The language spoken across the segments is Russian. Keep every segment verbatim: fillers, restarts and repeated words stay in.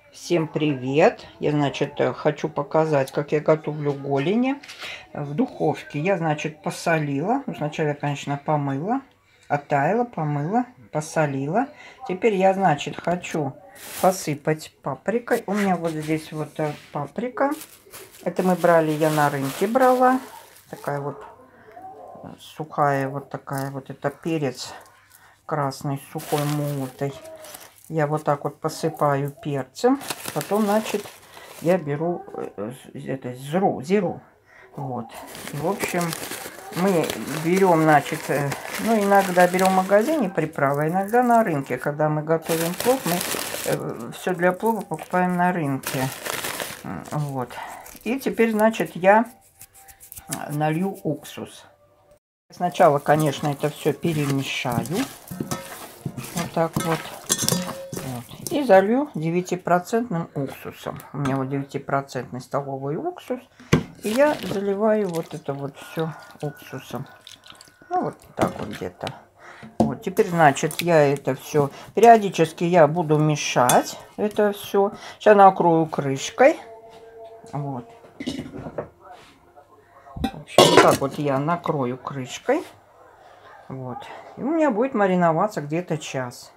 Всем привет! Я, значит, хочу показать, как я готовлю голени в духовке. Я, значит, посолила. Сначала я, конечно, помыла, оттаяла, помыла, посолила. Теперь я, значит, хочу посыпать паприкой. У меня вот здесь вот паприка. Это мы брали, я на рынке брала. Такая вот сухая, вот такая вот, это перец красный, сухой, молотый. Я вот так вот посыпаю перцем. Потом, значит, я беру это зиру, зиру. Вот. И, в общем, мы берем, значит, ну, иногда берем в магазине приправы, иногда на рынке. Когда мы готовим плов, мы все для плова покупаем на рынке. Вот. И теперь, значит, я налью уксус. Сначала, конечно, это все перемешаю. Вот так вот. Вот. И залью девятипроцентным уксусом. У меня вот девятипроцентный столовый уксус. И я заливаю вот это вот все уксусом. Ну, вот так вот где-то. Вот. Теперь, значит, я это все... Периодически я буду мешать это все. Сейчас накрою крышкой. Вот. В общем, вот так вот я накрою крышкой. Вот. И у меня будет мариноваться где-то час.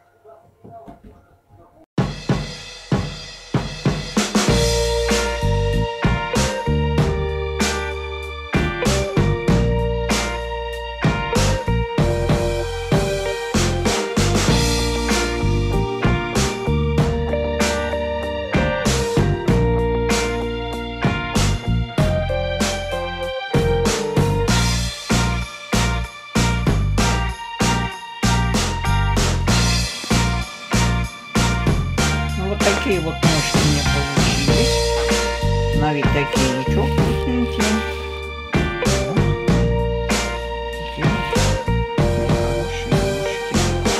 Такие вот ножки у меня получились. На вид такие ничего вкусненькие. Вот. Такие вот хорошие ножки.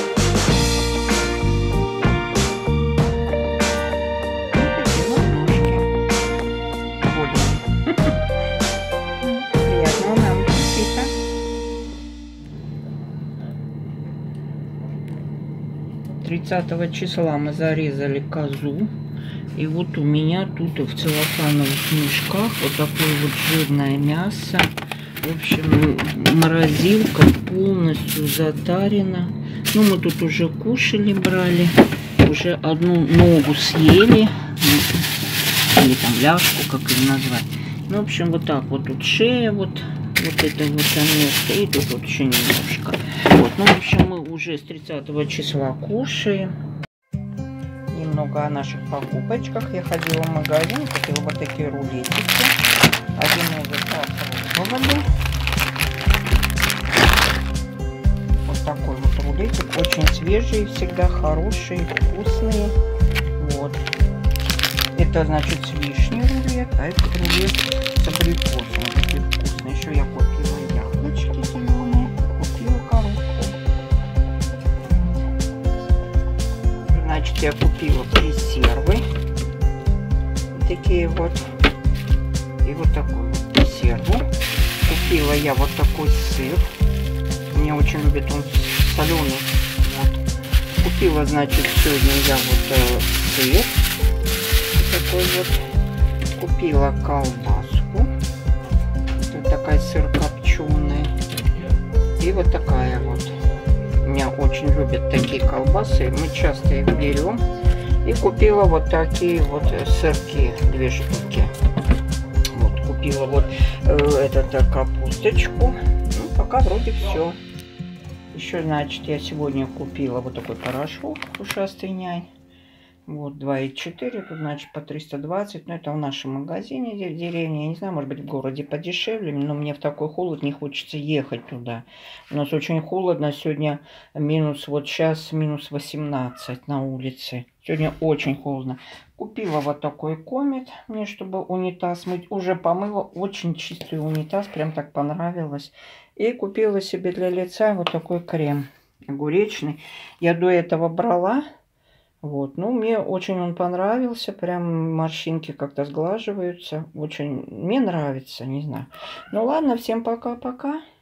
Вот такие вот ножки. Больно. Приятного нам аппетита. тридцатого числа мы зарезали козу. И вот у меня тут в целлофановых мешках вот такое вот жирное мясо. В общем, морозилка полностью затарена. Ну, мы тут уже кушали, брали. Уже одну ногу съели. Или там ляжку, как ее назвать. Ну, в общем, вот так вот тут шея, вот. Вот это вот место. И тут вот еще немножко. Вот, ну, в общем, мы уже с тридцатого числа кушаем. Немного о наших покупочках. Я ходила в магазин, купила вот такие рулетики. Один уже попробовали. Вот такой вот рулетик. Очень свежий, всегда хороший, вкусный. Вот. Это, значит, с вишней рулет, а это рулет с абрикосом. Такие вкусные. Еще я купила яблочки зеленые. Купила коробку. Значит, я купила консервы. Такие вот. И вот такую вот консерву. Купила я вот такой сыр. Мне очень любит он соленый. Вот. Купила, значит, сегодня я вот э, сыр. Такой вот. Купила колбаску. Вот такая сыр копченый. И вот такая вот. Меня очень любят такие колбасы. Мы часто их берем. И купила вот такие вот сырки. Две штуки. Вот. Купила вот э, этот э, капусточку. Ну, пока вроде все. Еще, значит, я сегодня купила вот такой порошок ушастый нянь. Вот, два и четыре, тут, значит, по триста двадцать. Но это в нашем магазине в деревне. Я не знаю, может быть, в городе подешевле. Но мне в такой холод не хочется ехать туда. У нас очень холодно. Сегодня минус, вот сейчас минус восемнадцать на улице. Сегодня очень холодно. Купила вот такой комет мне, чтобы унитаз мыть. Уже помыла. Очень чистый унитаз. Прям так понравилось. И купила себе для лица вот такой крем огуречный. Я до этого брала. Вот, ну, мне очень он понравился, прям морщинки как-то сглаживаются, очень, мне нравится, не знаю. Ну, ладно, всем пока-пока.